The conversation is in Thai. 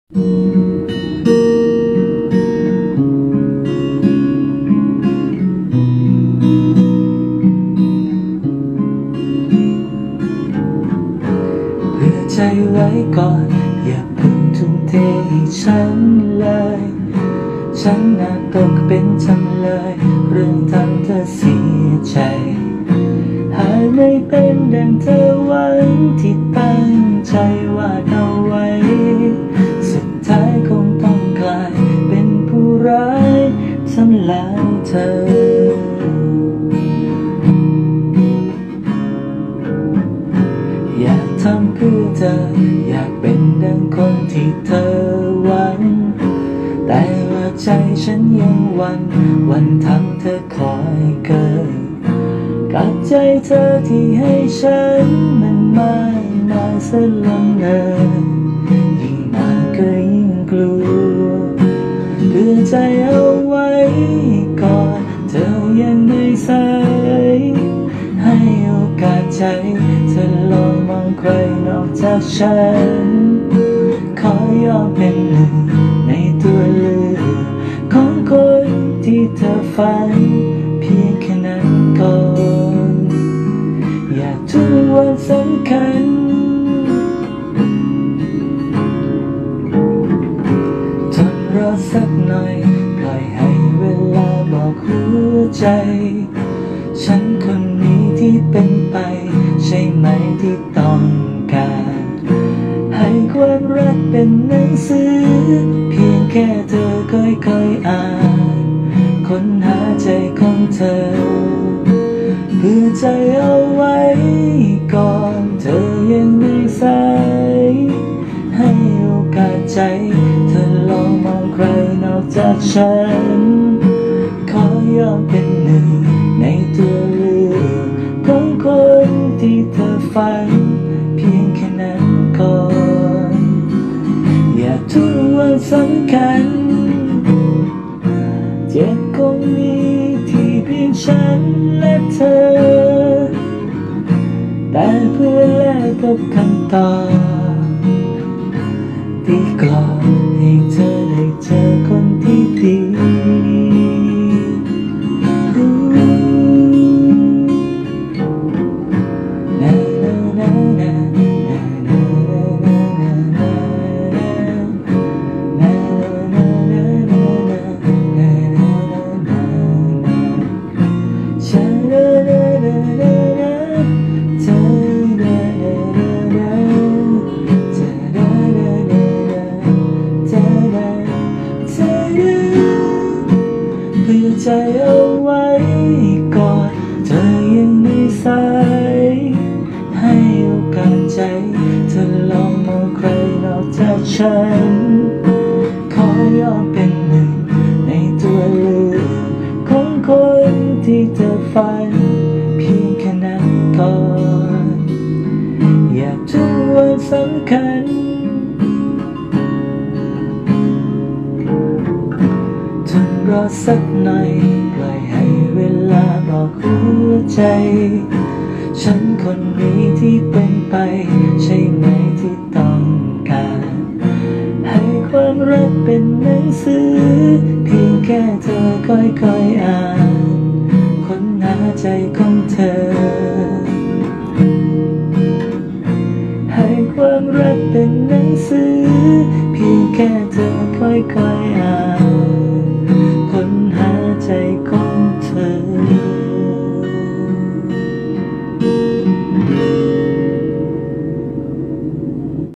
เผื่อใจไว้ก่อนอย่าเพิ่งทุ่มเทให้ฉันเลยฉันน่าตกเป็นจำเลยเรื่องทำเธอเสียใจหากไม่เป็นดังเธอหวังที่ตั้งใจวาดเอาไว้สุดท้ายคงต้องกลายเป็นผู้ร้ายสำหรับเธออยากทำเพื่อเธออยากเป็นดังคนที่เธอหวังแต่ว่าใจฉันยังหวันทำเธอคอยเกินกับใจเธอที่ให้ฉันมันมากซะเหลือเกินยิ่งมากก็ยิ่งกลัวเพื่อใจเอาไว้ก่อนเธอยังไม่สายให้โอกาสใจเธอลองมองใครนอกจากฉันขอยอมเป็นหนึ่งในตัวเลือกของคนที่เธอฝันเพียงแค่นั้นก่อนอยากทุกวันสำคัญทนรอสักหน่อยปล่อยให้เวลาบอกหัวใจฉันคนนี้ที่เป็นไปใช่ไหมที่ต้องการให้ความรักเป็นหนังสือเพียงแค่เธอค่อยๆอ่านค้นหาใจของเธอเพื่อใจเอาไว้ก่อนเธอยังไม่สายให้โอกาสใจเธอลองมองใครนอกจากฉันขอยอมเป็นหนึ่งในตัวเลือกของคนที่เธอฝันเพียงแค่นั้นก่อนอยากทุกวันสำคัญเจ็บคงมีที่เพียงฉันและเธอแต่เพื่อแลกกับคำตอบที่กลอบให้เธอได้เจอคนที่ดีเพื่อใจเอาไว้ก่อนเธอยังไม่สายให้โอกาสใจเธอลองมองใครนอกจากฉันขอยอมเป็นหนึ่งในตัวเลือกของคนที่เธอฝันเพียงแค่นั้นก่อนอยากทุกวันสำคัญทนรอสักหน่อยปล่อยให้เวลาบอกหัวใจฉันคนนี้ที่เป็นไปใช่ไหมที่ต้องการให้ความรักเป็นหนังสือเพียงแค่เธอค่อยๆอ่านค้นหาใจของเธอให้ความรักเป็นหนังสือเพียงแค่เธอ